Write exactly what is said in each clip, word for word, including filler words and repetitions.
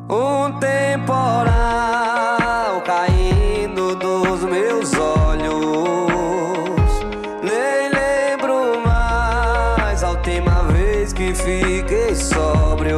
Um temporal caindo dos meus olhos. Nem lembro mais a última vez que fiquei sóbrio.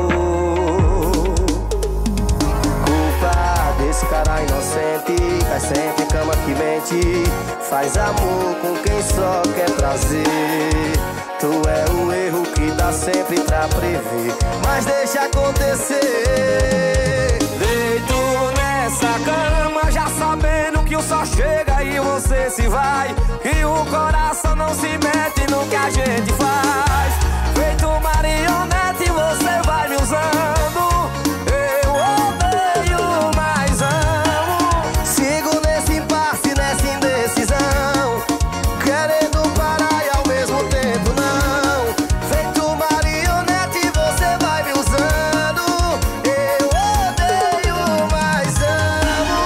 Culpa desse cara inocente, cai sempre em cama que mente, faz amor com quem só quer prazer. Tu é o erro que dá sempre pra prever, mas deixa acontecer. Deito nessa cama já sabendo que o sol chega e você se vai, e o coração não se mete no que a gente faz. Feito marionete você vai me usando, eu odeio mas amo. Sigo nesse impasse, nessa indecisão, querendo parar e ao mesmo tempo não. Feito marionete você vai me usando, eu odeio mas amo.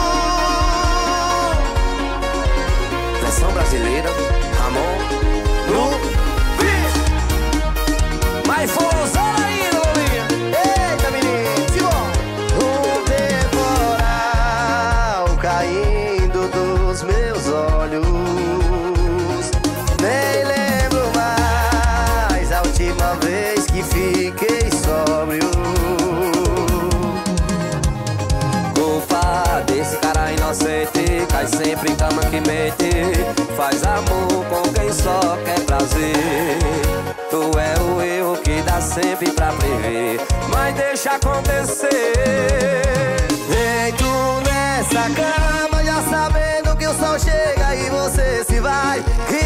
Versão brasileira, Ramon, no bicho. Mas forrozão ainda, Lolinha. Eita, menino, simbora. Um temporal caindo dos meus olhos. Nem lembro mais a última vez que fiquei sóbrio. Culpa desse cara inocente, cai sempre em cama que mente, faz amor com quem só quer prazer. Tu é o erro que dá sempre pra prever, mas deixa acontecer. Deito nessa cama já sabendo que o sol chega e você se vai, e